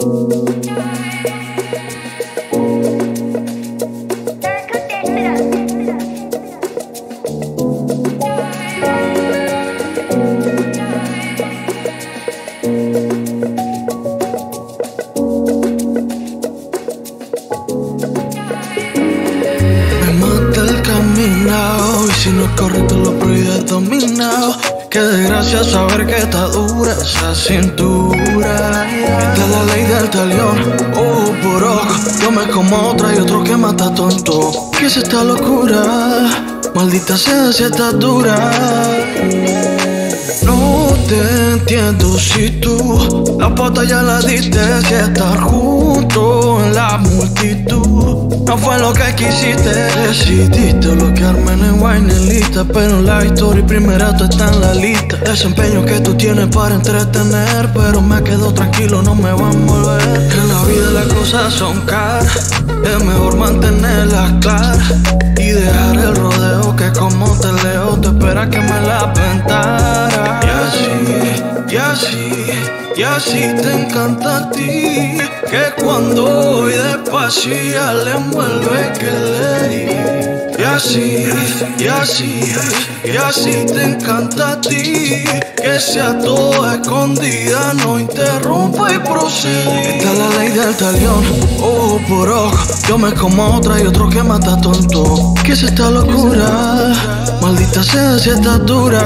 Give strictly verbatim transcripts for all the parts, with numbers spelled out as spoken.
Si no es correcto lo prohibido dominado. Qué desgracia saber que está dura esa cintura. Esta es la ley del talión, ojo por ojo. Yo me como otra y otro que mata tonto. ¿Qué es esta locura? Maldita sea si está dura. No te entiendo si tú la pota ya la diste. Si estar junto en la multitud no fue lo que quisiste. Decidiste bloquearme en el wine en lista, pero en la historia primera tú estás en la lista. Desempeño que tú tienes para entretener, pero me quedo tranquilo, no me voy a envolver. En la vida las cosas son caras, es mejor mantenerlas claras y dejar el rodeo, que como te leo te espera que me la ventara. Y así, y así, y así te encanta a ti, que cuando voy despacio ya le envuelve que le di. Y así, y así, y así te encanta a ti, que sea todo escondida, no interrumpa y procede. Esta es la ley del talión, ojo por ojo. Yo me como otra y otro que mata tonto. ¿Qué es esta locura? Maldita sea si está dura.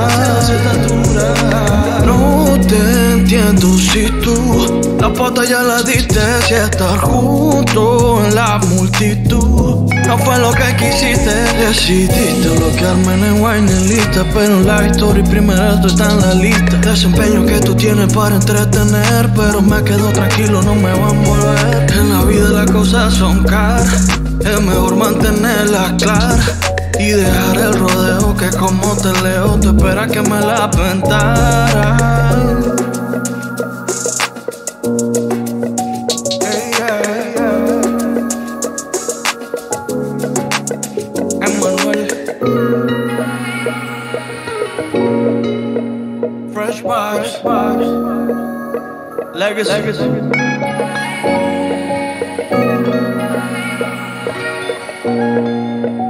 No te entiendo si tú la pota ya la diste. Si estar junto en la multitud no fue lo que quisiste. Decidiste bloquearme en el wine en lista, pero en la historia primera tú estás en la lista. Desempeño que tú tienes para entretener, pero me quedo tranquilo, no me voy a envolver. En la vida las cosas son caras, es mejor mantenerlas claras y dejar el rodeo, que como te leo te espera que me la ventara. Hey, yeah, yeah. Emmanuel Fresh Vibes Legacy, Legacy.